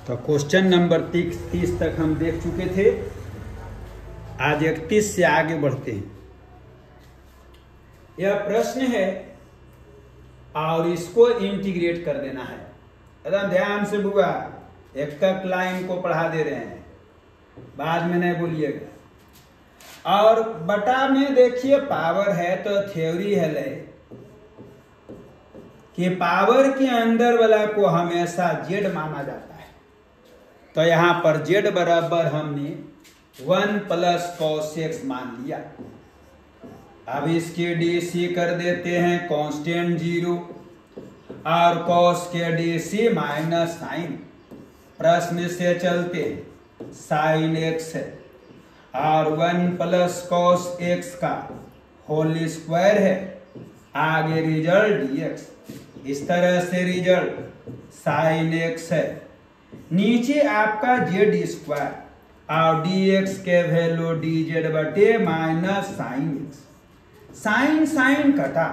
तो question number 30 तक हम देख चुके थे। आज 31 से आगे बढ़ते हैं। यह प्रश्न है और इसको इंटीग्रेट कर देना है। एकदम ध्यान से बुआ, एक तक लाइन को पढ़ा दे रहे हैं, बाद में नहीं बोलिएगा। और बटा में देखिए पावर है तो थ्योरी है ले कि पावर के अंदर वाला को हमेशा जेड माना जाता है। तो यहां पर जेड बराबर हमने 1 प्लस cos x मान लिया। अब इसके डीसी कर देते हैं कांस्टेंट 0 और cos के डीसी माइनस साइन। प्रश्न से चलते साइन x है और 1 प्लस cos x का होल स्क्वायर है, आगे रिजल्ट dx। इस तरह से रिजल्ट साइन x है, नीचे आपका जेड स्क्वायर और dx के वैल्यू dz बटे minus sine x। Sine sine कटा,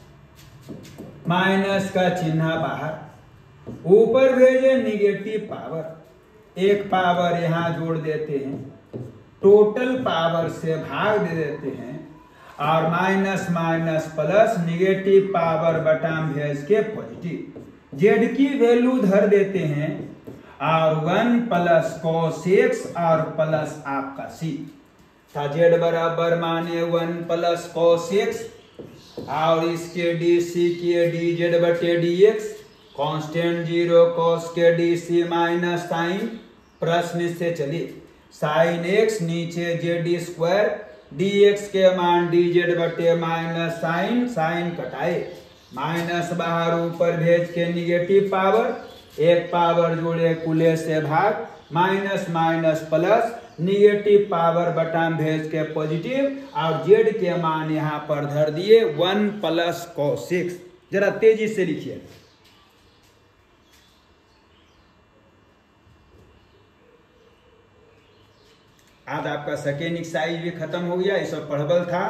माइनस का चिन्ह बाहर, ऊपर भेजे निगेटिव पावर, एक पावर यहां जोड़ देते हैं, टोटल पावर से भाग दे देते हैं और minus minus plus negative power बटाम भेज के पॉजिटिव। जेड की वैल्यू धर देते हैं और 1 प्लस cos x और प्लस आपका c था। जेड बराबर माने 1 प्लस cos x और इसके डीसी के dz बटे dx, कांस्टेंट 0 cos के डीसी माइनस साइन। प्रश्न से चलिए साइन x नीचे जेड स्क्वायर, dx के मान dz बटे माइनस साइन, साइन कटाए, माइनस बाहर ऊपर भेज के निगेटिव पावर, एक पावर जोड़े कुले से भाग, minus minus plus negative power बटाम भेज के पॉजिटिव और जेड के मान यहां पर धर दिए 1 प्लस cos x। जरा तेजी से लिखिए। आज आपका सेकेंड एक्सरसाइज भी खत्म हो गया, ये सब पढ़बल था।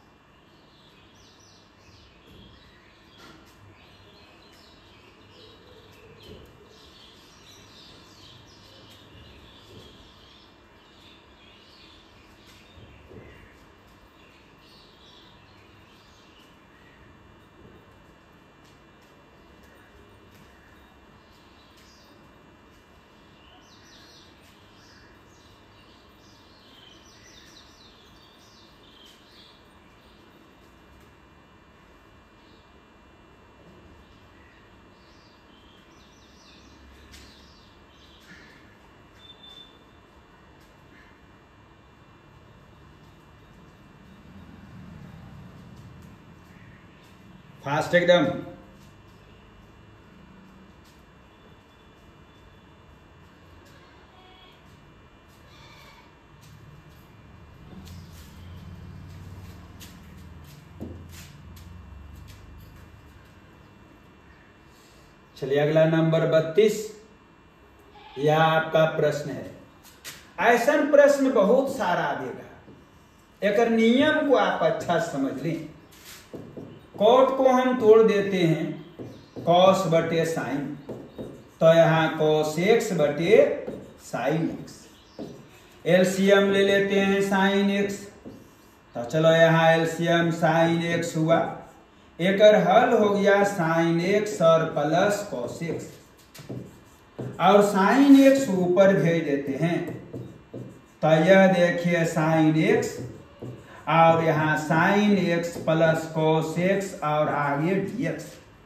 फास्ट एकदम। चलिए अगला नंबर 32, यह आपका प्रश्न है। ऐसा प्रश्न बहुत सारा देगा, एक नियम को आप अच्छा समझ लें। कॉट को हम तोड़ देते हैं cos बटे साइन, तो यहां cos x बटे साइन x। एलसीएम ले लेते हैं साइन x, तो चलो यहां एलसीएम साइन x हुआ, एक हल हो गया साइन x और प्लस cos x और साइन x ऊपर भेज देते हैं, तो यह देखिए साइन x और यहां sine x plus cos x और आगे dx।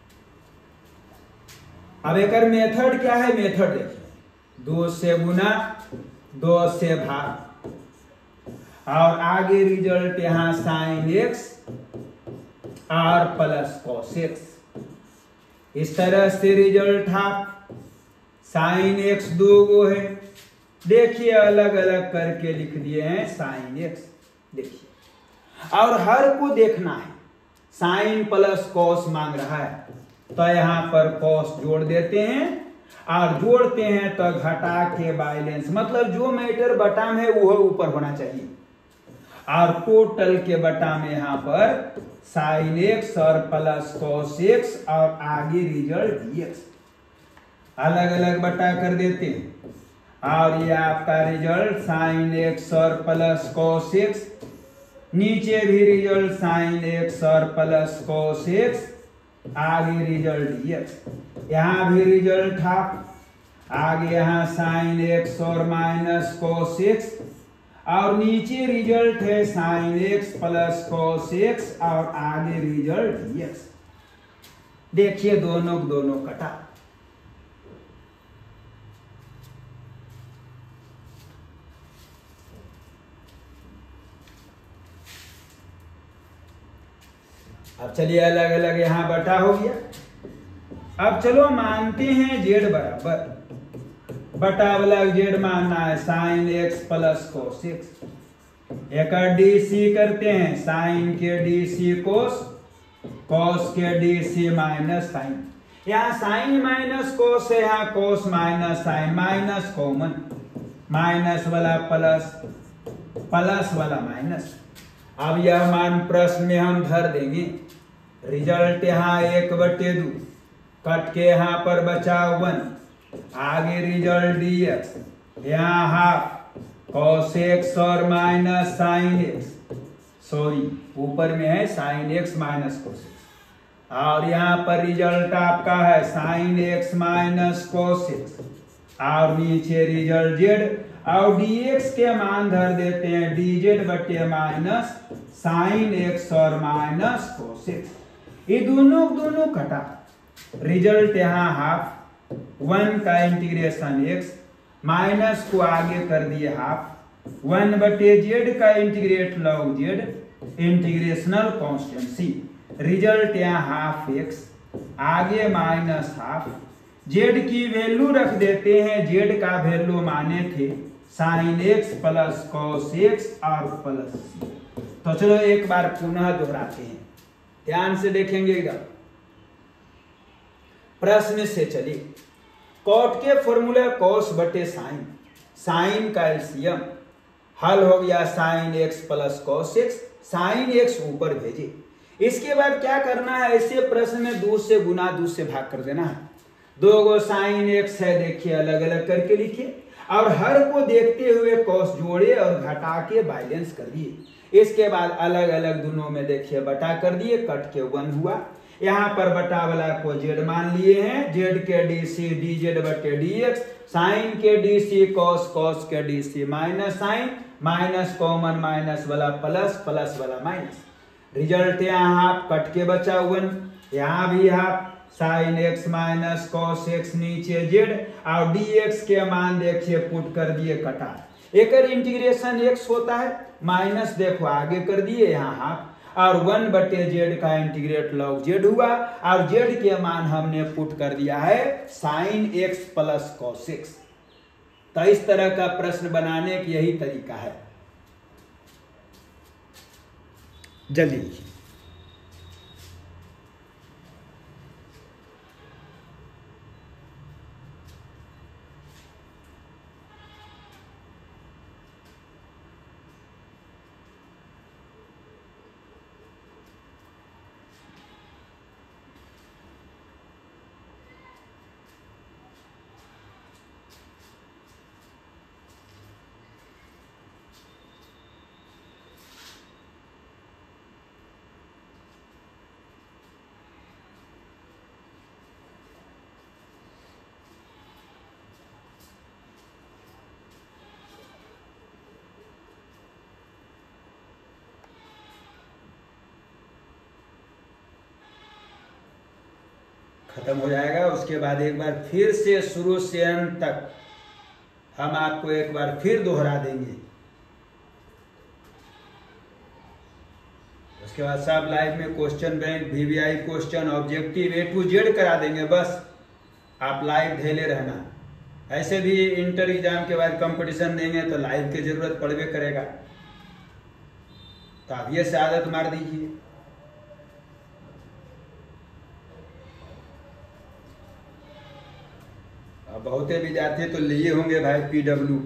अब एक मेथड क्या है, मेथड देखिए, 2 से गुना 2 से भाग और आगे रिजल्ट यहां साइन x और प्लस cos x। इस तरह से रिजल्ट था। साइन x 2 गो है, देखिए अलग अलग करके लिख दिए हैं साइन x। देखिए और हर को देखना है, साइन प्लस cos मांग रहा है, तो यहां पर cos जोड़ देते हैं और जोड़ते हैं तो घटा के बैलेंस, मतलब जो मैटर बटा में है वो ऊपर होना चाहिए और टोटल के बटा में यहां पर साइन x और प्लस cos x और आगे रिजल्ट dx। अलग अलग बटा कर देते हैं और ये आपका रिजल्ट साइन एक्स और प्लस कॉस एक्स, नीचे भी रिजल्ट साइन एक्स और प्लस कॉस एक्स, आगे रिजल्ट एक्स, यहाँ भी रिजल्ट हाफ, आगे यहाँ साइन एक्स और माइनस कॉस एक्स और नीचे रिजल्ट है sine x plus cos x और आगे रिजल्ट एक्स। देखिए दोनों दोनों कटा। अब चलिए अलग अलग यहां बटा हो गया। अब चलो मानते हैं जेड बराबर बटा वाला जेड मानना है sine x plus cos x. एक डी सी करते हैं, साइन के डी सी कोस, कोस के डी सी माइनस साइन। यहाँ साइन माइनस कोस है, यहाँ cos minus sine, minus common, minus वाला प्लस, प्लस वाला माइनस। अब यह मान प्रश्न में हम धर देंगे। रिजल्ट यहाँ 1/2 कट के यहाँ पर बचा 1, आगे रिजल्ट dx, यहाँ हाफ cos x और माइनस साइन x, सॉरी ऊपर में है sine x minus cos x, और यहाँ पर रिजल्ट आपका है sine x minus cos x और नीचे रिजल्ट z और dx के मान धर देते हैं dz बटे माइनस साइन x और माइनस cos x। ये दोनों कटा, रिजल्ट यहाँ हाफ, 1 का इंटीग्रेशन x माइनस को आगे कर दिए हाफ, 1/z का integrate log z, integrational constant c, result यहाँ हाफ x आगे माइनस हाफ, z की वैल्यू रख देते हैं, z का वैल्यू माने थे sine x plus cos x और प्लस c। तो चलो एक बार पुनः दोहराते हैं, ध्यान से देखेंगे इधर प्रश्न से। चलिए कॉट के फॉर्मूला कॉस बटे साइन, साइन का एलसीएम हल हो गया sine x plus cos x, sine x ऊपर भेजे। इसके बाद क्या करना है, ऐसे प्रश्न में 2 से गुना 2 से भाग कर देना है। 2 गो साइन एक्स है, देखिए अलग अलग करके लिखिए और हर को देखते हुए कॉस जोड़े और घटा के बैलेंस कर दिए। इसके बाद अलग अलग दोनों में देखिए बटा कर दिए, कट के 1 हुआ। यहाँ पर बटा वाला को जेड मान लिए हैं, जेड के डी सी डी जेड बटे डी एक्स, साइन के डी सी कॉस, कॉस के D C minus sine, minus common minus वाला प्लस, प्लस वाला माइनस। रिजल्ट यहाँ हाफ कट के बचा 1, यहाँ भी half sine x minus cos x, नीचे जेड और डी एक्स के मान देखिए पुट कर दिए कटा। एक इंटीग्रेशन एक्स होता है, माइनस देखो आगे कर दिए यहाँ हाफ और 1/z का इंटीग्रेट लॉग z हुआ और z के मान हमने पुट कर दिया है sine x plus cos x। तो इस तरह का प्रश्न बनाने की यही तरीका है। जल्दी लिखिए। खत्म हो जाएगा, उसके बाद एक बार फिर से शुरू से अंत तक हम आपको एक बार फिर दोहरा देंगे। उसके बाद सब लाइव में question bank, VVI question, objective A to Z करा देंगे। बस आप लाइव धेले रहना। ऐसे भी इंटर एग्जाम के बाद कंपटीशन देंगे तो लाइव की जरूरत पड़बे करेगा, तो आप ये से आदत मार दीजिए। बहुते विद्यार्थी तो लिए होंगे भाई PW,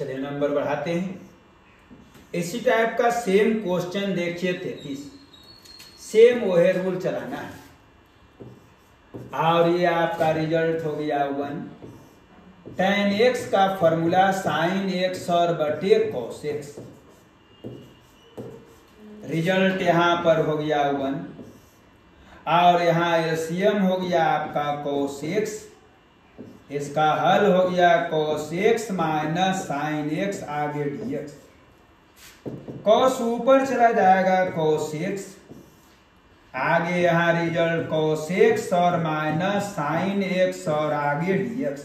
चलिए नंबर बढ़ाते हैं। इसी टाइप का सेम क्वेश्चन देखिए 33, सेम वही रूल चलाना है और ये आपका रिजल्ट हो गया 1। tan x का फॉर्मूला sin x और बटे cos x, रिजल्ट यहां पर हो गया 1 और यहां एलसीएम हो गया आपका cos x, इसका हल हो गया cos x minus sin x आगे dx, cos ऊपर चला जाएगा cos x, आगे यहां रिजल्ट cos x और माइनस sin x और आगे dx,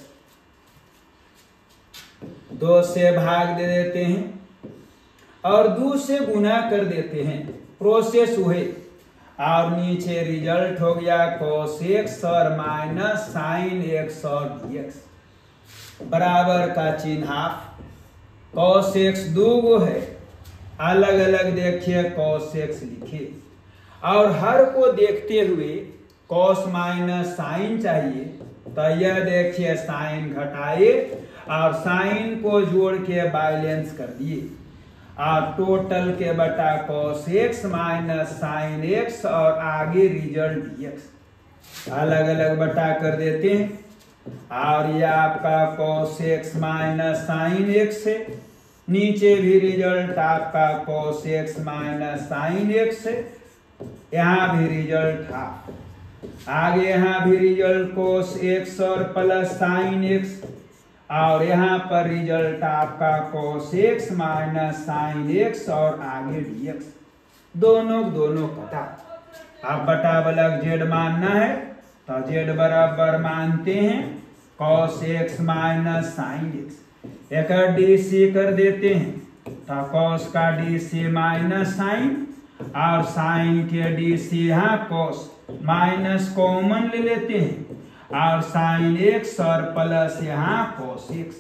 2 से भाग दे देते हैं और 2 से गुना कर देते हैं, प्रोसेस हुए और नीचे रिजल्ट हो गया cos x और माइनस sin x और dx, बराबर का चिन्ह हाफ, cos x 2 गो है, अलग अलग देखिए cos x लिखिए और हर को देखते हुए cos माइनस sin चाहिए, तो यह देखिए sin घटाए और sin को जोड़ के बैलेंस कर दिए और टोटल के बटा cos x minus sin x और आगे रिजल्ट dx, अलग अलग बटा कर देते हैं और यह आपका cos x minus sin x है, नीचे भी रिजल्ट आपका cos x minus sin x है, यहाँ भी रिजल्ट हाफ, आगे यहाँ भी रिजल्ट cos x और प्लस sin x और यहाँ पर रिजल्ट आपका cos x minus sin x और आगे dx, दोनों कटा। अब बटा बलक z मानना है तो z बराबर मानते हैं cos x minus sin x, एक dc कर देते हैं तो cos का dc माइनस sin और sin के dc यहाँ cos माइनस कॉमन ले लेते हैं और sin x और प्लस यहाँ cos x।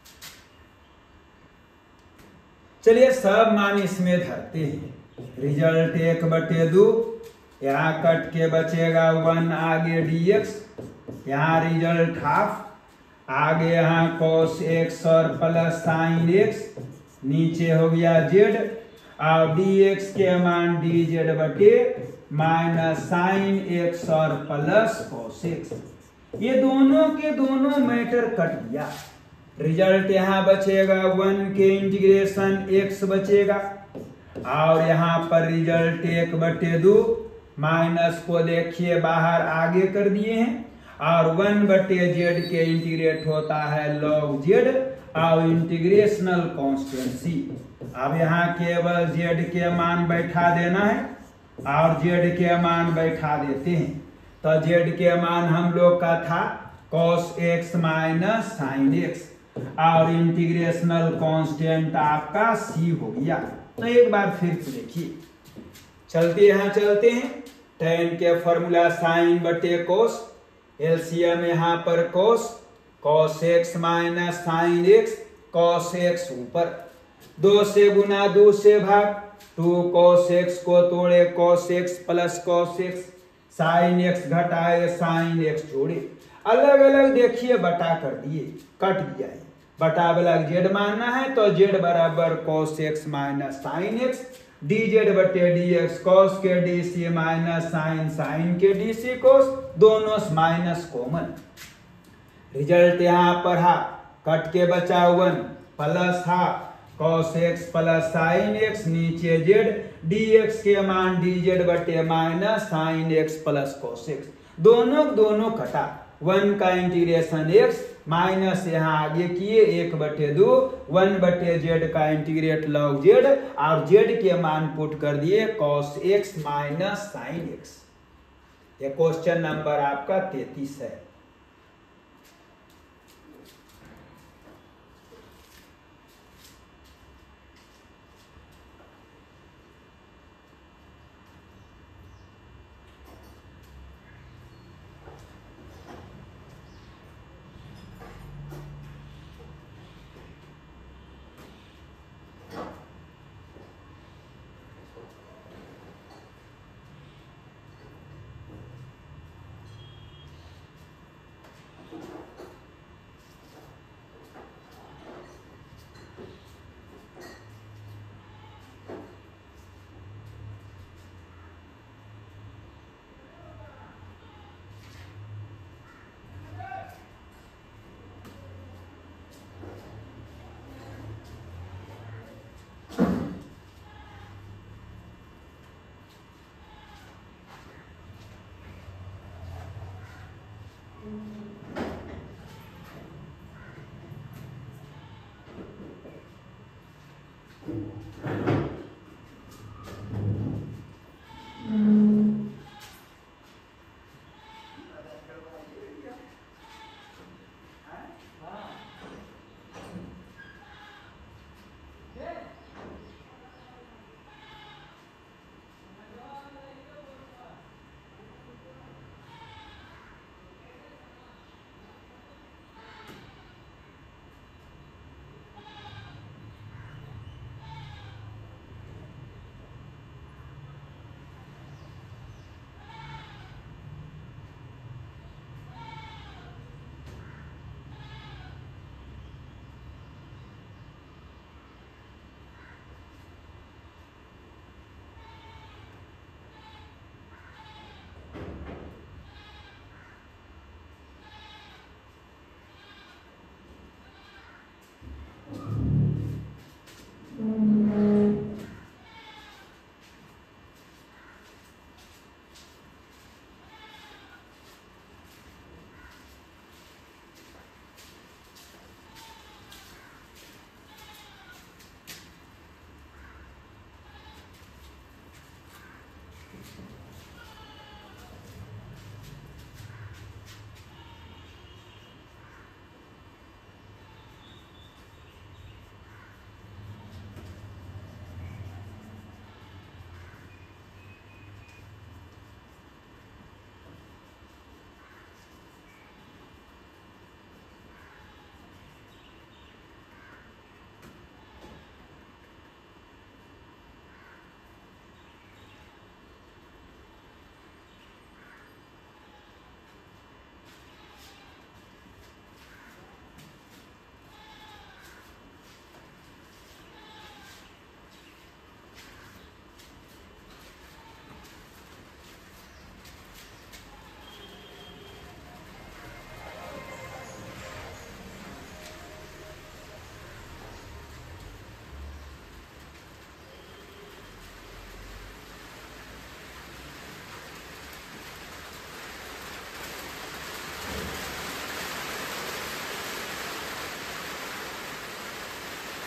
चलिए सब मान इसमें धरते हैं, रिजल्ट 1/2, यहाँ कट के बचेगा 1 आगे dx, यहाँ रिजल्ट हाफ, आगे यहाँ cos x और प्लस sin x, नीचे हो गया z और dx के मान dz बटे माइनस sin x और प्लस cos x, ये दोनों के दोनों मैटर कट गया, रिजल्ट यहाँ बचेगा 1 के इंटीग्रेशन x बचेगा और यहाँ पर रिजल्ट 1/2, माइनस को देखिए बाहर आगे कर दिए हैं और 1/z के इंटीग्रेट होता है log z और इंटीग्रेशनल कॉन्स्टेंसी। अब यहाँ केवल z के मान बैठा देना है और z के मान बैठा देते हैं, तो z के मान हम लोग का था cos x minus sin x और इंटीग्रेशनल कांस्टेंट आपका c हो गया। तो एक बार फिर से देखिए, चलते यहाँ चलते हैं, tan के फॉर्मूला sin बटे cos, एलसीएम यहाँ पर cos x minus sin x, cos x ऊपर, 2 से गुना 2 से भाग, 2 cos x को तोड़े cos x plus cos x, sin x घटाए sin x जोड़े, अलग अलग देखिए बटा कर दिए, कट गया है, बटा बलक z मानना है तो z बराबर cos x minus sin x, dz बटे dx, cos के dc माइनस sin के dc cos, दोनों माइनस कॉमन, रिजल्ट यहाँ पर हाफ, कट के बचा 1 plus half cos x plus sin x, नीचे z, dx के मान dz बटे minus sin x plus cos x, दोनों कटा, 1 का इंटीग्रेशन x माइनस यहाँ आगे किए 1/2, 1/z का इंटीग्रेट log z और z के मान पुट कर दिए cos x minus sin x। ये क्वेश्चन नंबर आपका 33 है।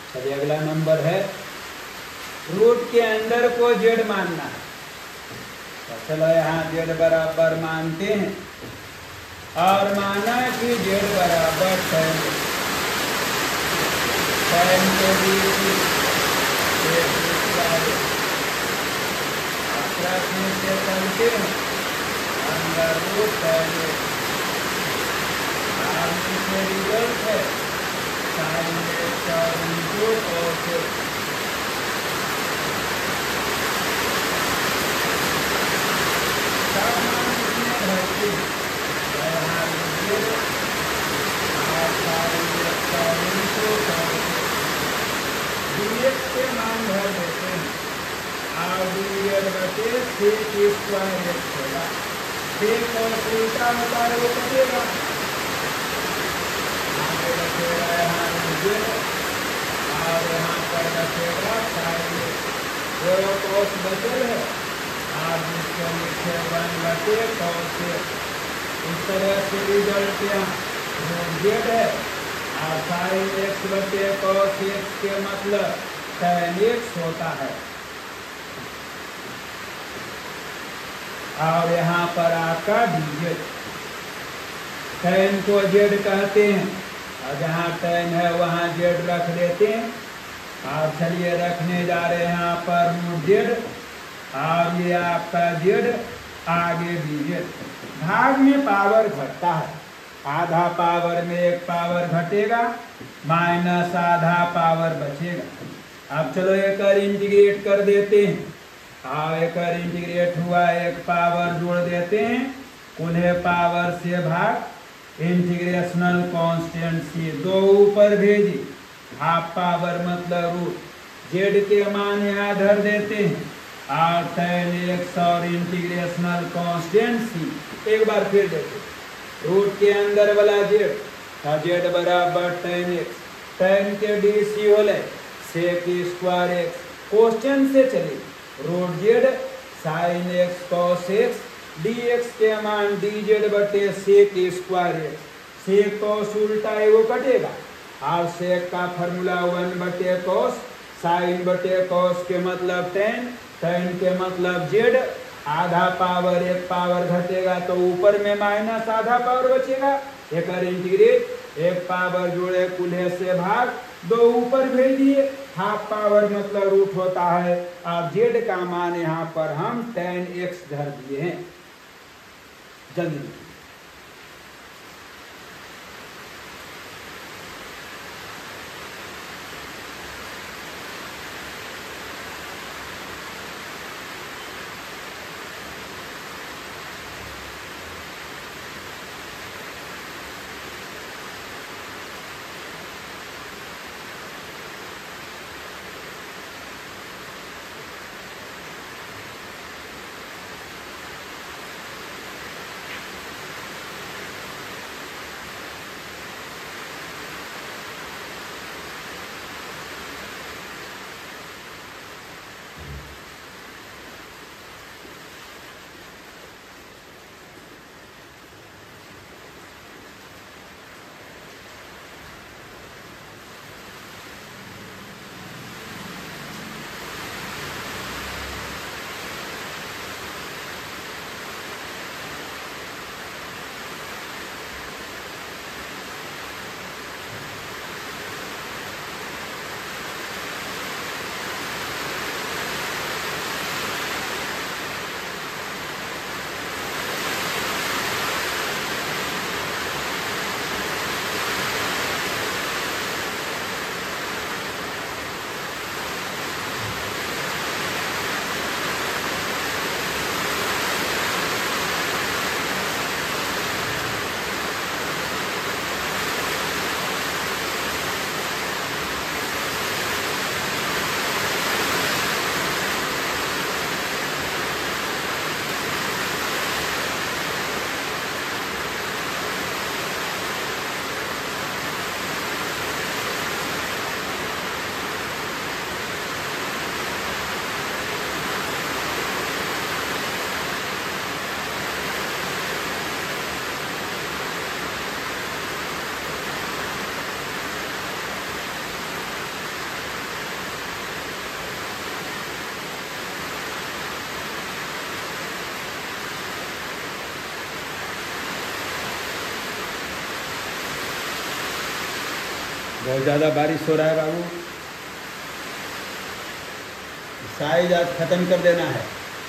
चलिए अगला नंबर है रूट के अंदर को जेड मानना है। तो चलो यहाँ जेड बराबर मानते हैं और माना कि जेड बराबर tan के बीच प्रश्न से चलते हैं अंदर रूट tan से रिजल्ट है sin x और इनटू cos x। dx के मान भर देते हैं और dz बटे sec स्क्वायर x होगा। sec और उल्टा होता है वो कटेगा, आगे बचेगा यहाँ dz और यहाँ पर बचेगा sin x। वो cos बचल है और जिसको लिखे 1 बटे cos x। इस तरह से रिजल्ट यहाँ जेड है और sin x बटे cos x के मतलब tan x होता है। और यहाँ पर आपका dz, tan को z कहते हैं और जहाँ tan है वहाँ z रख देते हैं। और चलिए रखने जा रहे हैं यहाँ पर रूट z और ये आपका z आगे dz। भाग में पावर घटता है, आधा पावर में एक पावर घटेगा माइनस आधा पावर बचेगा। अब चलो एक और इंटीग्रेट कर देते हैं और एक और इंटीग्रेट हुआ एक पावर जोड़ देते हैं, उन्हें पावर से भाग इंटीग्रेशनल कांस्टेंट से दो ऊपर भेजी हाफ पावर मतलब रूट जेड के मान यहाँ धर देते हैं और tan x और इंटीग्रेशनल कांस्टेंट सी। एक बार फिर देखो रूट के अंदर वाला जेड था जेड बराबर tan x, tan के डी सी होले sec स्क्वायर x। क्वेश्चन से चले root z sin x cos x dx के मान dz बटे sec square x। sec cos उल्टा है वो कटेगा और sec का फॉर्मूला 1 बटे cos, sin बटे cos के मतलब tan के मतलब जेड। आधा पावर एक पावर घटेगा तो ऊपर में माइनस आधा पावर बचेगा। एक और इंटीग्रेट एक पावर जोड़े कुल्हे से भाग दो ऊपर भेज दिए, हाफ पावर मतलब रूट होता है। अब जेड का मान यहाँ पर हम tan x धर दिए हैं। जल्दी बहुत ज़्यादा बारिश हो रहा है बाबू, साइज आज खत्म कर देना है।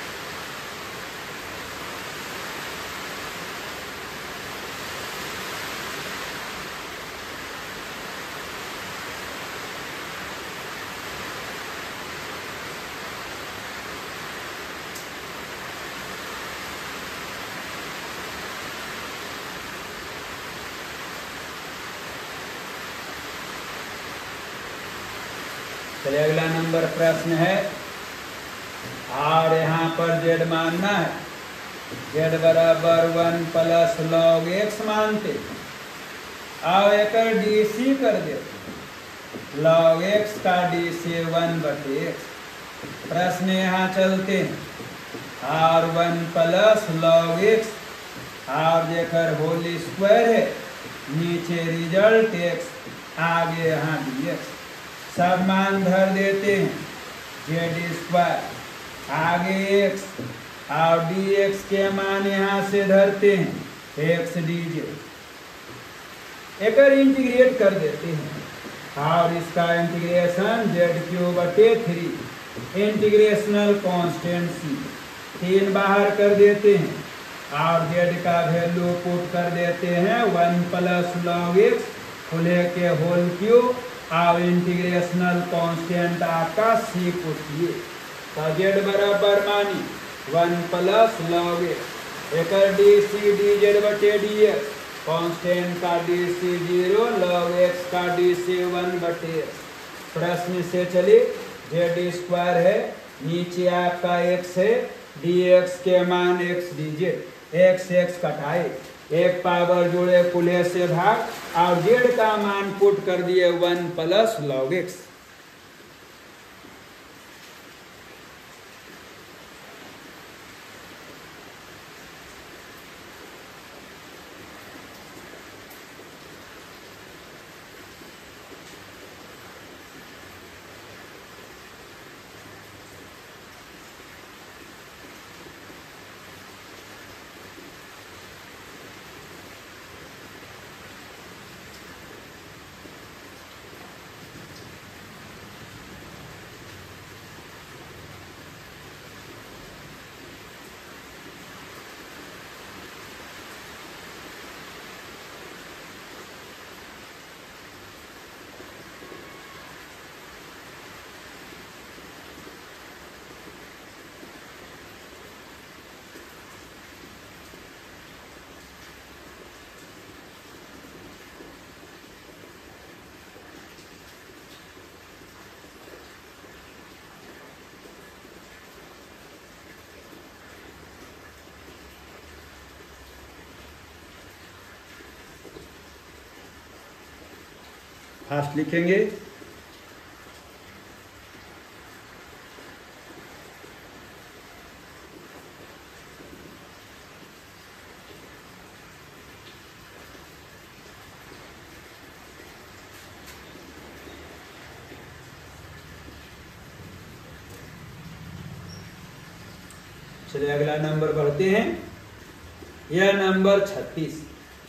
चलिए अगला नंबर प्रश्न है, और यहाँ पर z मानना है, z बराबर 1 प्लस log x मानते, अब एक DC कर देते, log x का DC 1/x। प्रश्न यहाँ चलते हैं, और 1 प्लस log x और जेकर होल स्क्वायर है, नीचे रिजल्ट x, आगे यहाँ dx। सब मान धर देते हैं, z², आगे x और dx के मान यहाँ से धरते हैं, x dz। एक इंटीग्रेट कर देते हैं और इसका इंटीग्रेशन z³/3 इंटीग्रेशनल कांस्टेंट c 3 बाहर कर देते हैं और z का वैल्यू पुट कर देते हैं 1 प्लस log x खुले के होल क्यूब और इंटीग्रेशनल कांस्टेंट आपका c पुट किए, तो z बराबर मानी 1 प्लस log x, एक dc dz/dx, कांस्टेंट का dc 0, log x का dc 1/x। प्रश्न से चलिए, z² है, नीचे आपका x है, dx के मान x dz, x कटाए, एक पावर जोड़े कुल्हे से भाग और z का मान पुट कर दिए 1 प्लस log x। फास्ट लिखेंगे, चलिए अगला नंबर बढ़ते हैं, यह नंबर 36,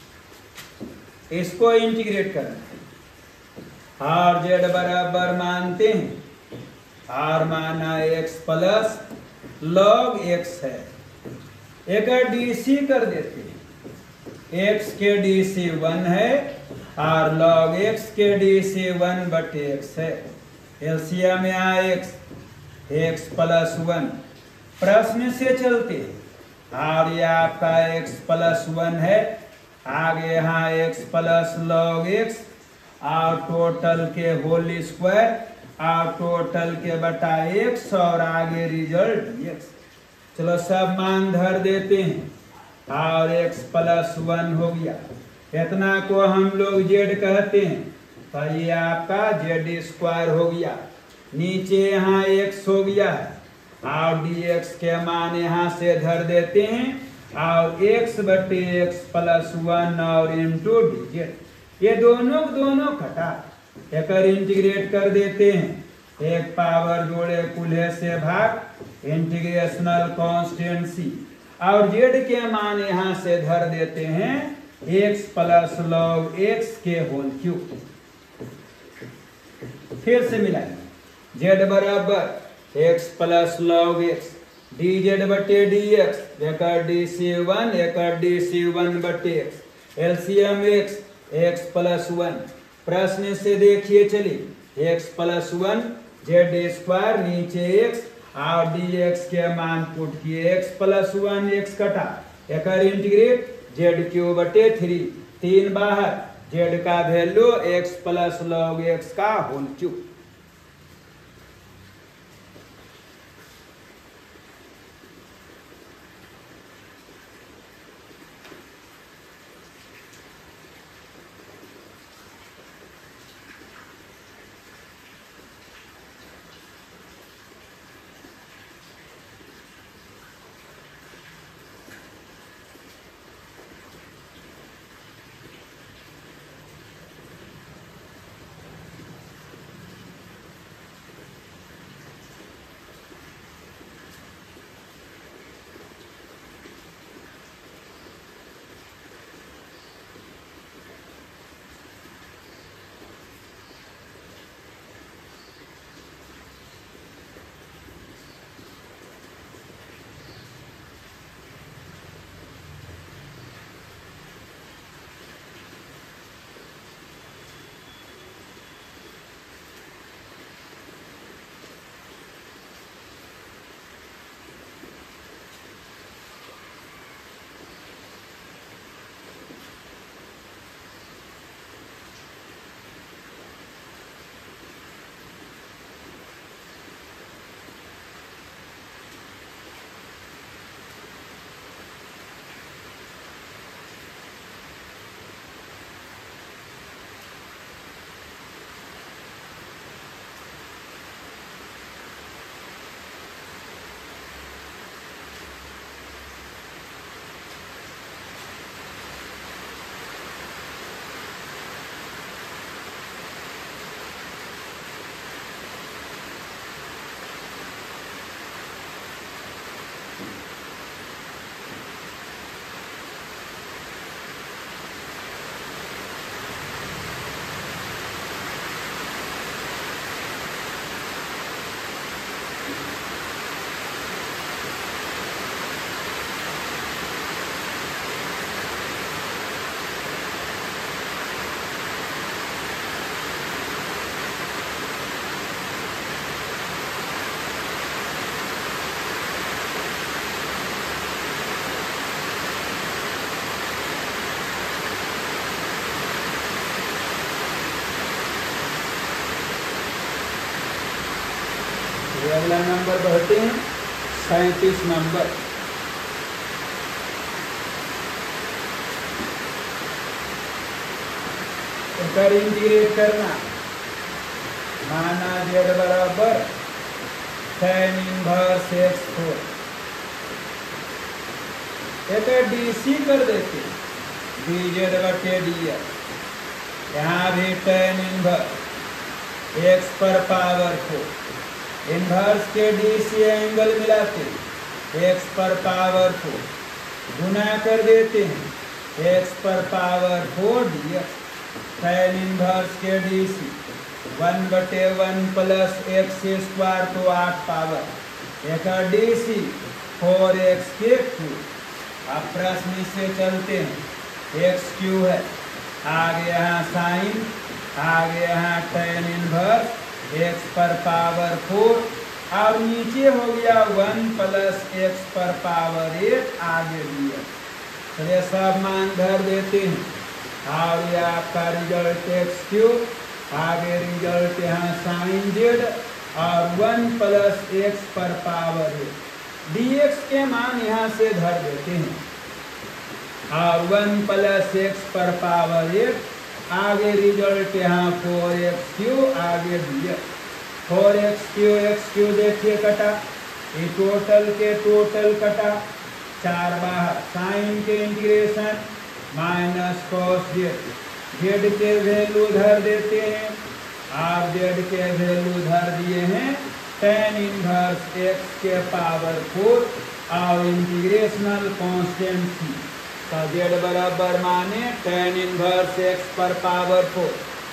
इसको इंटीग्रेट करना है और z बराबर मानते हैं, r माना x प्लस log x है, एक dc कर देते हैं, x के dc 1 है और log x के dc 1/x है, एलसीएम यहाँ x प्लस 1। प्रश्न से चलते हैं और यह आपका x प्लस 1 है, आगे यहाँ x प्लस log x और टोटल के होल स्क्वायर और टोटल के बटा x और आगे रिजल्ट x। चलो सब मान धर देते हैं और x प्लस 1 हो गया, इतना को हम लोग z कहते हैं, तो ये आपका z² हो गया, नीचे यहाँ x हो गया और dx के मान यहाँ से धर देते हैं और x/x प्लस 1 और इंटू dz, ये दोनों घटा एक इंटीग्रेट कर देते हैं, एक पावर जोड़े कुल्हे से भाग इंटीग्रेशनल कांस्टेंट c और z के मान यहाँ से धर देते हैं x प्लस log x के होल क्यूब। फिर से मिलाएंगे। जेड बराबर x plus log x d Z बटे डी एक्स एकर डी सी वन एकर डी सी वन बटे x LCM x x plus one. प्रश्न से देखिए चलिए x plus one z square नीचे एक्स और डी एक्स के मान पुट किए एक्स प्लस वन एक्स कटा एकर इंटीग्रेट जेड क्यू बटे थ्री तीन बाहर जेड का value x plus log x का होल क्यूब। अगला नंबर बढ़ते हैं 37 नंबर। एकर इंटीग्रेट करना, माना जेड बराबर tan इनवर्स एक्स फोर, एकर डीसी कर देते डी जेड बटे डी एक्स। यहाँ भी tan इनवर्स एक्स पर पावर फोर, इनवर्स के डीसी एंगल मिलाते एक्स पर पावर फोर, गुना कर देते हैं एक्स पर power four d x. tan inverse के डीसी 1/1 प्लस एक्स स्क्वायर तो 8 पावर, एक डीसी 4x के क्यूब। अब प्रश्न से चलते हैं, एक्स क्यू है, आगे यहाँ साइन, आगे यहाँ tan इनवर्स एक्स पर पावर 4 और नीचे हो गया 1 प्लस एक्स पर पावर 8 आगे दिया। तो ये सब मान धर देते हैं और ये आपका रिजल्ट एक्स क्यूब, आगे रिजल्ट यहाँ साइन जेड और 1 प्लस एक्स पर पावर 8। dx के मान यहाँ से धर देते हैं और 1 प्लस एक्स पर पावर 8, आगे रिजल्ट यहाँ 4x क्यू, आगे dx 4x क्यू देखिए कटा, ये टोटल के टोटल कटा, 4 बाहर, साइन के integration minus cos z, z के वैल्यू धर देते हैं और जेड के वैल्यू धर दिए हैं tan इनवर्स एक्स के पावर 4 और इंटीग्रेशनल कांस्टेंट थी। तो जेड बराबर माने tan इनवर्स एक्स पर पावर 4,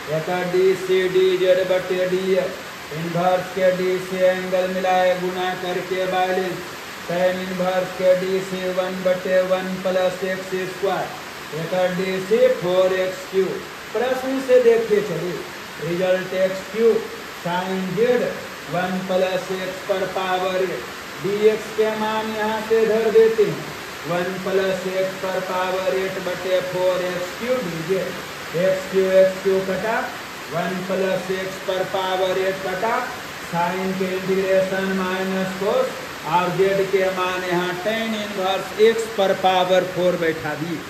एक डी सी डी जेड बटे डी इनवर्स के डी से एंगल मिलाए गुना करके बैलेंस tan इनवर्स के डी से 1/1 प्लस एक्स स्क्वायर एक डी से 4x³ प्रश्न से देखिए चलिए result x³ sine z 1 plus x पर पावर dx के मान यहाँ से धर देते हैं 1 प्लस एक्स पर पावर 8/4x³ dz x³ कटा 1 प्लस एक्स पर पावर 8 कटा साइन के इंटीग्रेशन माइनस कोस और जेड के मान यहाँ tan इनवर्स एक्स पर पावर 4 बैठा दिए।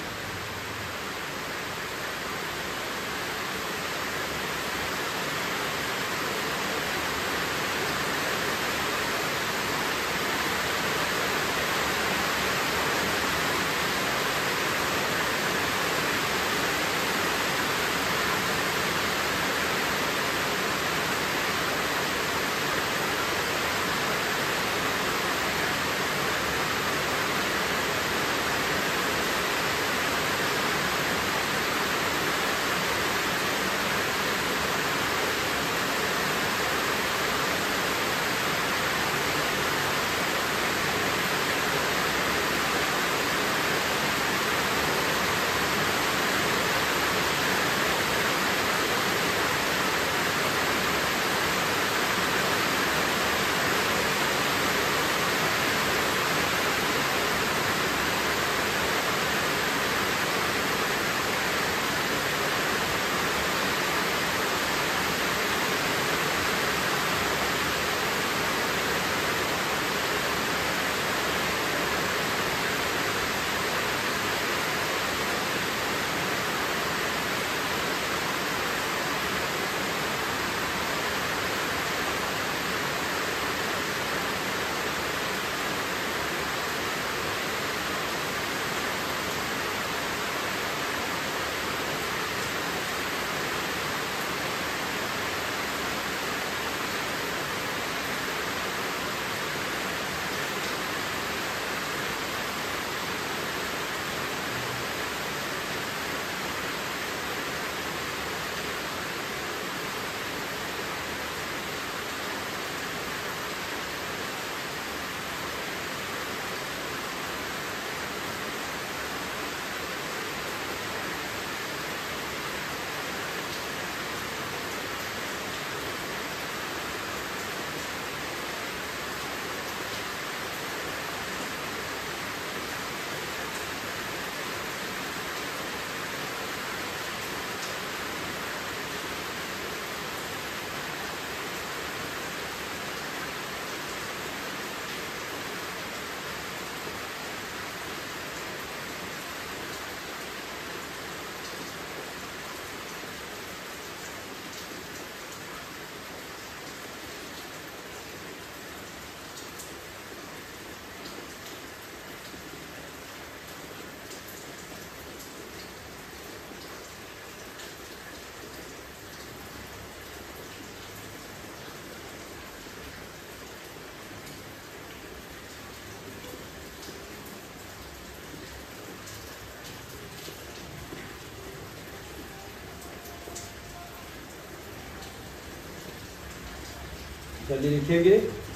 जल्दी लिखेंगे।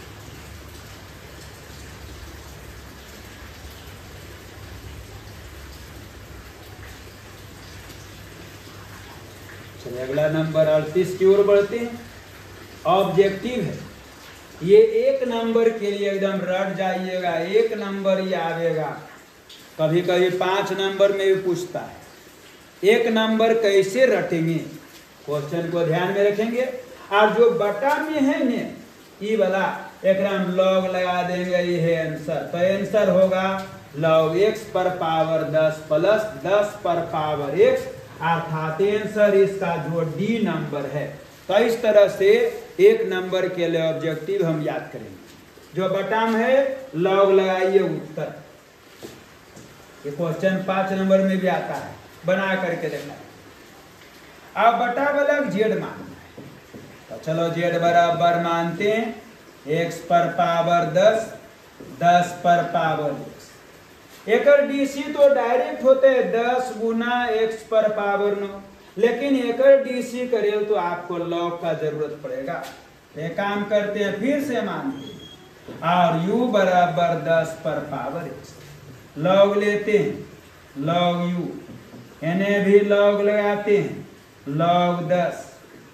चलिए अगला नंबर 38 की ओर बढ़ते हैं। ऑब्जेक्टिव है, ये एक नंबर के लिए एकदम रट जाइएगा, एक नंबर ही आवेगा। कभी कभी 5 नंबर में भी पूछता है, एक नंबर कैसे रटेंगे, क्वेश्चन को ध्यान में रखेंगे। और जो बटा में है ने ई वाला एक लॉग लगा देंगे, ये है आंसर। तो आंसर होगा log x पर पावर 10 प्लस 10 पर पावर x, अर्थात आंसर इसका जो डी नंबर है। तो इस तरह से एक नंबर के लिए ऑब्जेक्टिव हम याद करेंगे। जो बटा में है लॉग लगाइए उत्तर। ये क्वेश्चन 5 नंबर में भी आता है, बना करके देखा। अब बटा वाला जेड मानना है, तो चलो जेड बराबर मानते हैं x पर पावर 10, 10 पर पावर x। एक डीसी तो डायरेक्ट होते हैं 10 गुना x पर पावर 9। लेकिन एकर डीसी करेल तो आपको लॉग का जरूरत पड़ेगा। एक काम करते हैं, फिर से मानते हैं और u बराबर 10 पर पावर x, लॉग लेते हैं, लॉग u, इन्हें भी लॉग लगाते हैं, लॉग 10,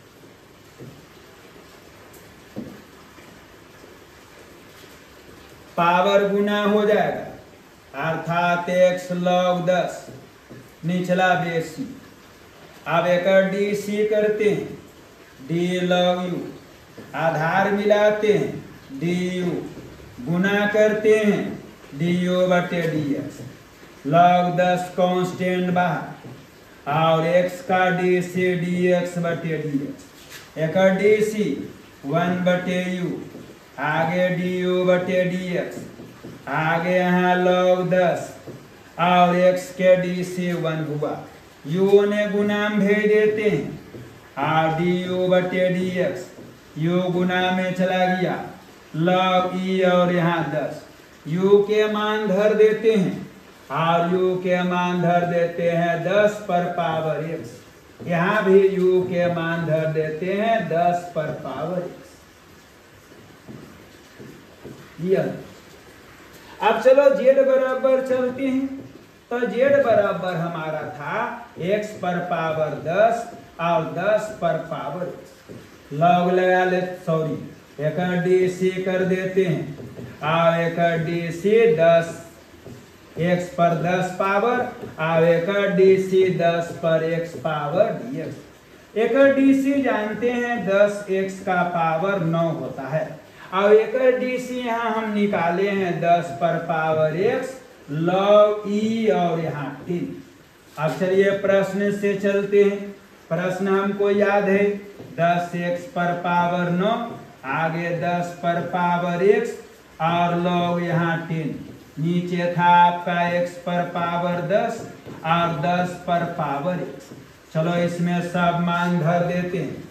पावर गुना हो जाएगा अर्थात x लॉग 10 निचला बेसी। अब एक डीसी करते हैं, डी लॉग u, आधार मिलाते हैं du, गुना करते हैं du बटे dx, लॉग 10 कांस्टेंट बाहर और x का डीसी dx बटे dx, एक डीसी 1 बटे u, आगे du बटे dx, आगे यहाँ log 10 और x के डीसी 1 हुआ, u ने गुणाम भेज देते हैं और du बटे dx, u गुना में चला गया, log e और यहाँ 10, u के मान धर देते हैं और u के मान धर देते हैं 10 पर पावर x, यहाँ भी u के मान धर देते हैं 10 पर पावर x। अब चलो z बराबर चलते हैं, तो z बराबर हमारा था x पर पावर 10 और 10 पर पावर x, लॉग लगा ले, सॉरी एक डीसी कर देते हैं और एक डीसी 10 x पर 10 पावर और एक डीसी 10 पर x पावर dx। एक डीसी जानते हैं 10x का पावर 9 होता है और एक डीसी यहाँ हम निकाले हैं 10 पर पावर x log e और यहाँ 3। अब चलिए प्रश्न से चलते हैं, प्रश्न हमको याद है 10x पर पावर 9, आगे 10 पर पावर x और log यहाँ 3, नीचे था आपका x पर पावर 10 और 10 पर पावर x। चलो इसमें सब मान धर देते हैं,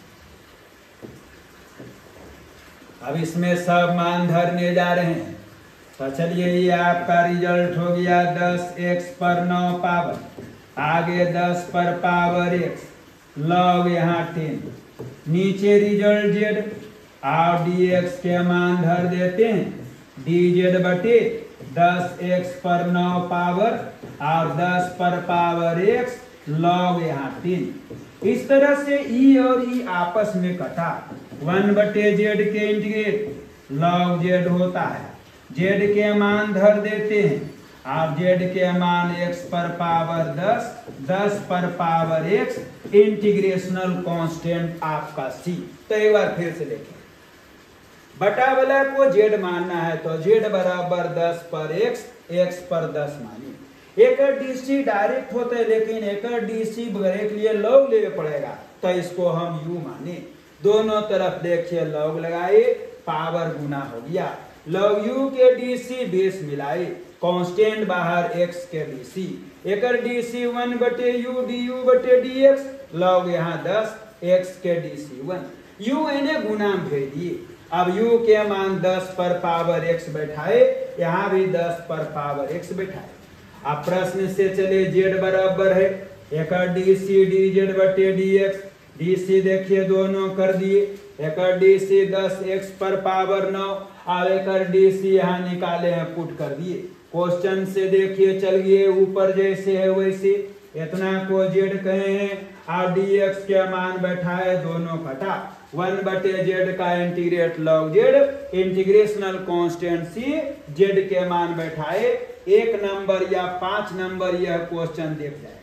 अब इसमें सब मान धरने जा रहे हैं, तो चलिए ये आपका रिजल्ट हो गया 10x पर 9 पावर, आगे 10 पर पावर x, log यहाँ 10, नीचे रिजल्ट z और dx के मान धर देते हैं, dz बटे 10x पर 9 पावर और 10 पर पावर x, log यहाँ 3। इस तरह से e और e आपस में कटा, 1 बटे z के इंटीग्रेट log z होता है, z के मान धर देते हैं और z के मान x पर पावर 10, 10 पर पावर x, इंटीग्रेशनल कांस्टेंट आपका c। तो एक बार फिर से देखें, बटा वाला को z मानना है तो z बराबर 10 पर x पर 10 मानिए। एक डीसी डायरेक्ट होता है लेकिन एक डीसी के लिए लॉग लेना पड़ेगा, तो इसको हम u माने। दोनों तरफ देखिए लॉग लगाए, पावर गुना हो गया, log u के डीसी 20 मिलाए, कांस्टेंट बाहर x के डीसी, एक डीसी 1 बटे u du बटे dx, log यहाँ 10 x के डीसी 1, u इन्हें गुना भेज दिए। अब u के मान 10 पर पावर x बैठाए, यहाँ भी 10 पर पावर x बैठाए। अब प्रश्न से चले z बराबर है एक डीसी dz बटे dx, डीसी देखिए दोनों कर दिए, एक डीसी 10x पर पावर 9 और एक डीसी यहाँ निकाले हैं पुट कर दिए। क्वेश्चन से देखिए चल गए ऊपर जैसे है वैसे, इतना को z कहे हैं और dx के मान बैठाए, दोनों घटा, 1 बटे z का integrate log z, integrational constant c, z के मान बैठाए, 1 नंबर या 5 नंबर यह क्वेश्चन देख जाएगा।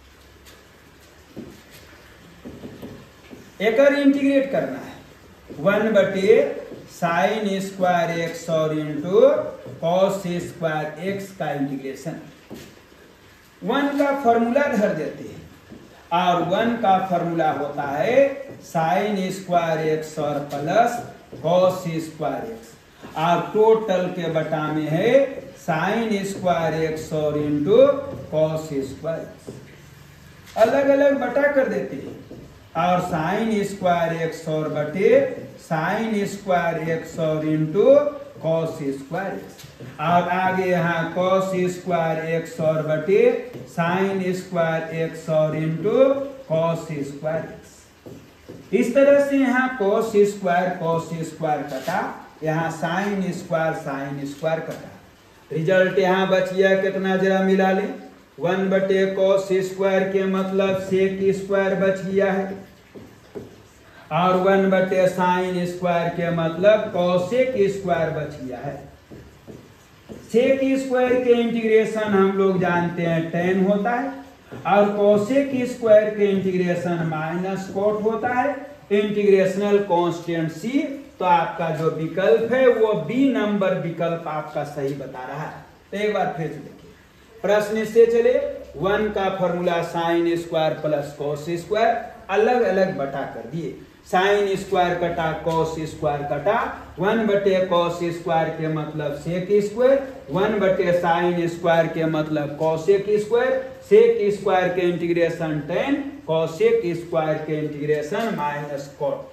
एक इंटीग्रेट करना है, 1 बटे साइन स्क्वायर एक्स और इंटू कॉस स्क्वायर एक्स का इंटीग्रेशन। 1 का फॉर्मूला धर देते हैं और 1 का फॉर्मूला होता है साइन स्क्वायर एक्स और प्लस कॉस स्क्वायर एक्स, और टोटल के बटा में है साइन स्क्वायर एक्स और इंटू कॉस स्क्वायर एक्स। अलग अलग बटा कर देते हैं और साइन स्क्वायर 100 बटे sine square 100 into cos square, और आगे यहाँ कॉस स्क्वायर 100 बटे sine square 100 into cos square. इस तरह से यहाँ कॉस स्क्वायर कटा, यहाँ साइन स्क्वायर कटा। रिजल्ट यहाँ बच गया कितना, जरा मिला ले। 1 बटे कॉस स्क्वायर के मतलब सेक स्क्वायर बच गया है, और 1 बटे साइन स्क्वायर के मतलब कॉसेक स्क्वायर बच गया है। सेक स्क्वायर के इंटीग्रेशन हम लोग जानते हैं tan होता है, और कॉसेक स्क्वायर के इंटीग्रेशन माइनस कॉट होता है। इंटीग्रेशनल कांस्टेंट सी, तो आपका जो विकल्प है वो बी नंबर विकल्प आपका सही बता रहा है। तो एक बार फिर से देखिए प्रश्न से चले। 1 का formula sine square plus cos square, अलग अलग बटा कर दिए। साइन स्क्वायर कटा कॉस स्क्वायर कटा, 1 बटे कॉस स्क्वायर के मतलब सेक स्क्वायर, 1 बटे साइन स्क्वायर के मतलब कॉसेक स्क्वायर, सेक स्क्वायर के इंटीग्रेशन tan, कॉसेक स्क्वायर के इंटीग्रेशन माइनस कॉट।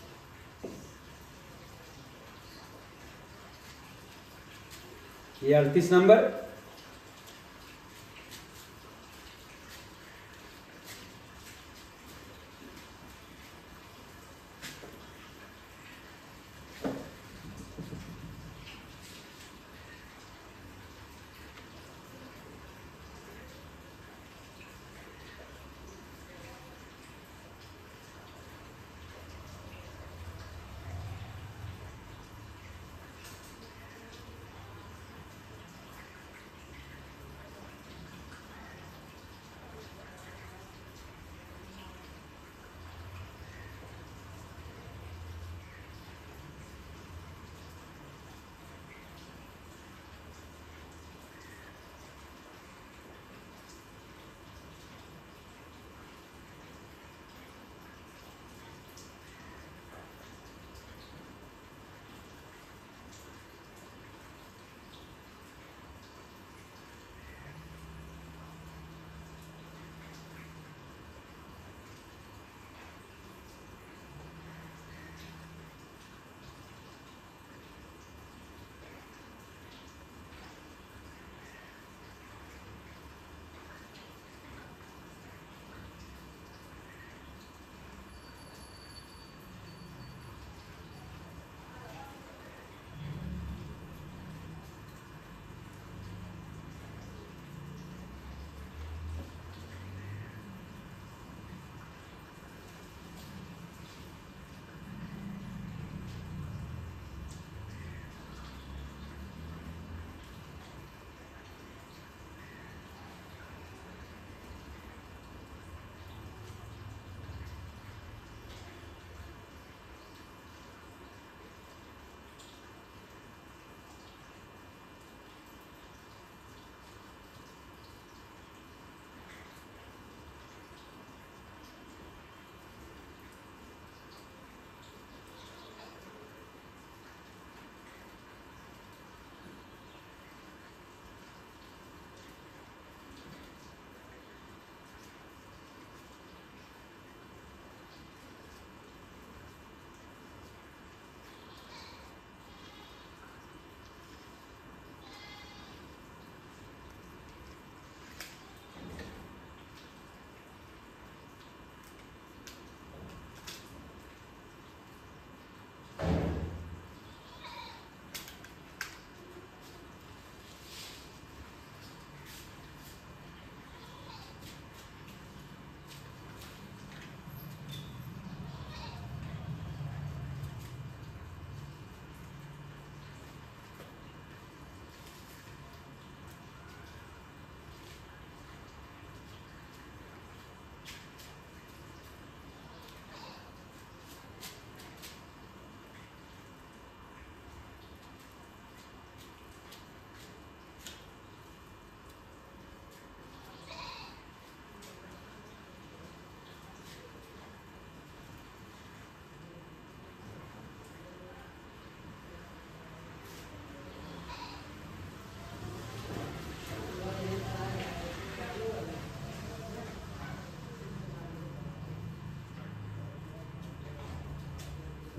ये 38 नंबर।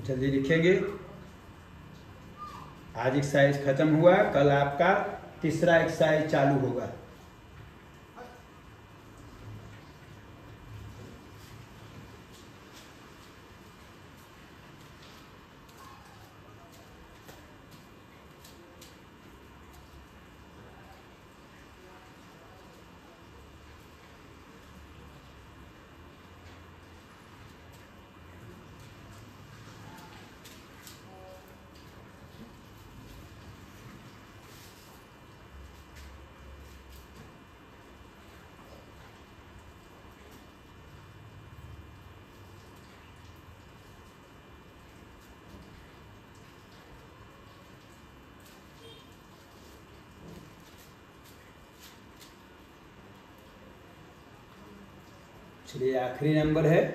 जल्दी लिखेंगे। आज एक्सरसाइज खत्म हुआ, कल आपका तीसरा एक्सरसाइज चालू होगा। चलिए आखिरी नंबर है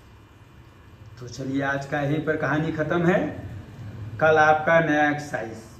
तो चलिए आज का यहीं पर कहानी खत्म है। कल आपका नया एक्सरसाइज।